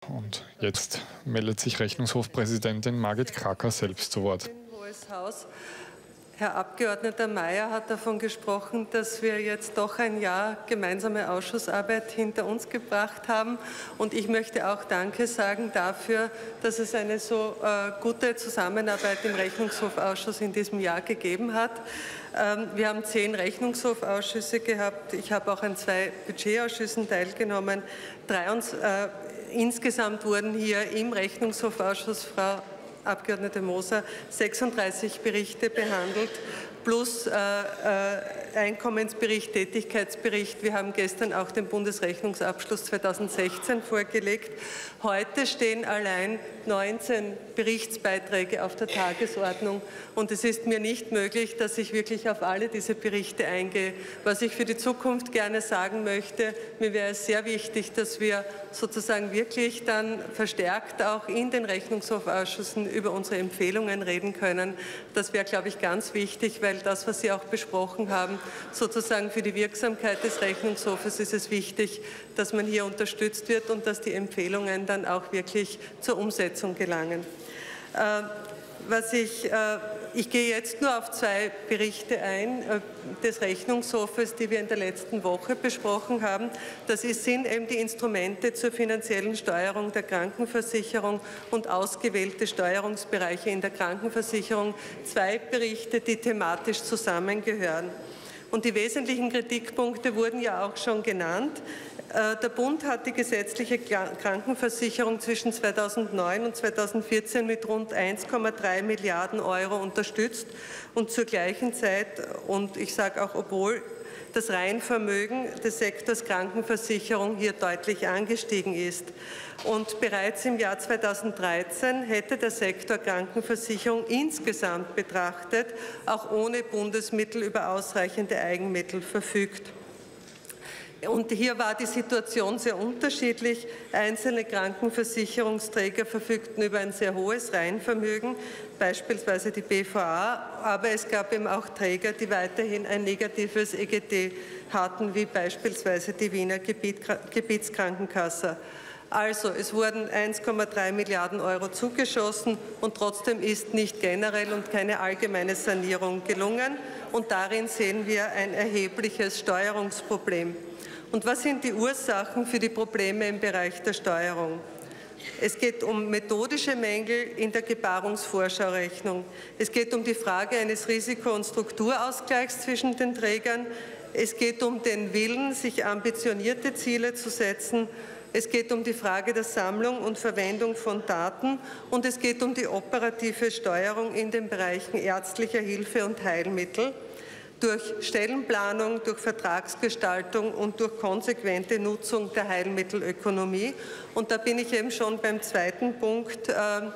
Und jetzt meldet sich Rechnungshofpräsidentin Margit Kracker selbst zu Wort. Hohes Haus. Herr Abgeordneter Mayer hat davon gesprochen, dass wir jetzt doch ein Jahr gemeinsame Ausschussarbeit hinter uns gebracht haben. Und ich möchte auch Danke sagen dafür, dass es eine so gute Zusammenarbeit im Rechnungshofausschuss in diesem Jahr gegeben hat. Wir haben 10 Rechnungshofausschüsse gehabt. Ich habe auch an 2 Budgetausschüssen teilgenommen. Insgesamt wurden hier im Rechnungshofausschuss, Frau Abgeordnete Moser, 36 Berichte behandelt, plus Einkommensbericht, Tätigkeitsbericht. Wir haben gestern auch den Bundesrechnungsabschluss 2016 vorgelegt. Heute stehen allein 19 Berichtsbeiträge auf der Tagesordnung und es ist mir nicht möglich, dass ich wirklich auf alle diese Berichte eingehe. Was ich für die Zukunft gerne sagen möchte, mir wäre es sehr wichtig, dass wir sozusagen wirklich dann verstärkt auch in den Rechnungshofausschüssen über unsere Empfehlungen reden können. Das wäre, glaube ich, ganz wichtig, weil das, was Sie auch besprochen haben, sozusagen für die Wirksamkeit des Rechnungshofes ist es wichtig, dass man hier unterstützt wird und dass die Empfehlungen dann auch wirklich zur Umsetzung gelangen. Ich gehe jetzt nur auf 2 Berichte ein des Rechnungshofes, die wir in der letzten Woche besprochen haben. Das sind eben die Instrumente zur finanziellen Steuerung der Krankenversicherung und ausgewählte Steuerungsbereiche in der Krankenversicherung. 2 Berichte, die thematisch zusammengehören. Und die wesentlichen Kritikpunkte wurden ja auch schon genannt. Der Bund hat die gesetzliche Krankenversicherung zwischen 2009 und 2014 mit rund 1,3 Milliarden € unterstützt und zur gleichen Zeit, und ich sage auch, obwohl das Reinvermögen des Sektors Krankenversicherung hier deutlich angestiegen ist. Und bereits im Jahr 2013 hätte der Sektor Krankenversicherung insgesamt betrachtet auch ohne Bundesmittel über ausreichende Eigenmittel verfügt. Und hier war die Situation sehr unterschiedlich. Einzelne Krankenversicherungsträger verfügten über ein sehr hohes Reinvermögen, beispielsweise die BVA, aber es gab eben auch Träger, die weiterhin ein negatives EGT hatten, wie beispielsweise die Wiener Gebietskrankenkasse. Also, es wurden 1,3 Milliarden € zugeschossen und trotzdem ist nicht generell und keine allgemeine Sanierung gelungen. Und darin sehen wir ein erhebliches Steuerungsproblem. Und was sind die Ursachen für die Probleme im Bereich der Steuerung? Es geht um methodische Mängel in der Gebarungsvorschaurechnung. Es geht um die Frage eines Risiko- und Strukturausgleichs zwischen den Trägern. Es geht um den Willen, sich ambitionierte Ziele zu setzen. Es geht um die Frage der Sammlung und Verwendung von Daten und es geht um die operative Steuerung in den Bereichen ärztlicher Hilfe und Heilmittel durch Stellenplanung, durch Vertragsgestaltung und durch konsequente Nutzung der Heilmittelökonomie. Und da bin ich eben schon beim zweiten Punkt,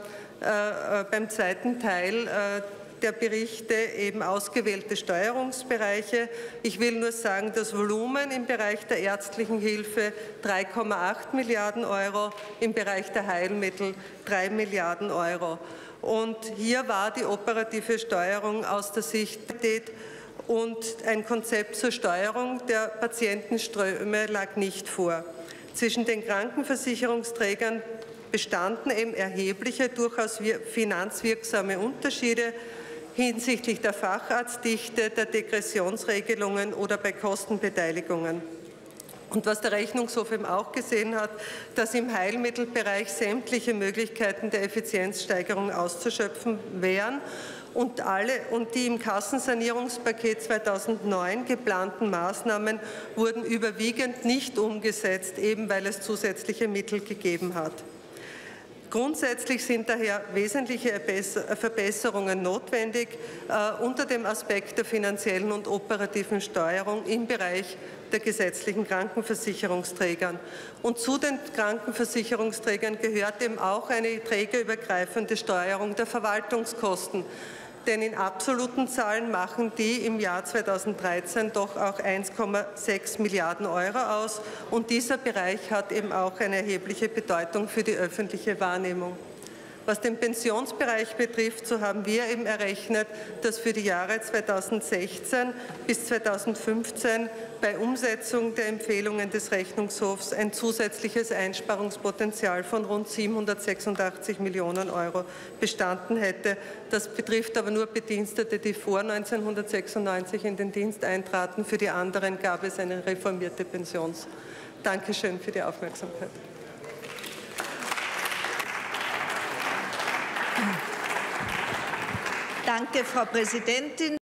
beim zweiten Teil der Berichte, eben ausgewählte Steuerungsbereiche. Ich will nur sagen, das Volumen im Bereich der ärztlichen Hilfe 3,8 Milliarden €, im Bereich der Heilmittel 3 Milliarden €. Und hier war die operative Steuerung aus der Sicht und ein Konzept zur Steuerung der Patientenströme lag nicht vor. Zwischen den Krankenversicherungsträgern bestanden eben erhebliche, durchaus finanzwirksame Unterschiede hinsichtlich der Facharztdichte, der Degressionsregelungen oder bei Kostenbeteiligungen. Und was der Rechnungshof eben auch gesehen hat, dass im Heilmittelbereich sämtliche Möglichkeiten der Effizienzsteigerung auszuschöpfen wären und die im Kassensanierungspaket 2009 geplanten Maßnahmen wurden überwiegend nicht umgesetzt, eben weil es zusätzliche Mittel gegeben hat. Grundsätzlich sind daher wesentliche Verbesserungen notwendig unter dem Aspekt der finanziellen und operativen Steuerung im Bereich der gesetzlichen Krankenversicherungsträgern. Und zu den Krankenversicherungsträgern gehört eben auch eine trägerübergreifende Steuerung der Verwaltungskosten. Denn in absoluten Zahlen machen die im Jahr 2013 doch auch 1,6 Milliarden € aus. Und dieser Bereich hat eben auch eine erhebliche Bedeutung für die öffentliche Wahrnehmung. Was den Pensionsbereich betrifft, so haben wir eben errechnet, dass für die Jahre 2016 bis 2015 bei Umsetzung der Empfehlungen des Rechnungshofs ein zusätzliches Einsparungspotenzial von rund 786 Millionen Euro bestanden hätte. Das betrifft aber nur Bedienstete, die vor 1996 in den Dienst eintraten. Für die anderen gab es eine reformierte Pensions. Dankeschön für die Aufmerksamkeit. Danke, Frau Präsidentin.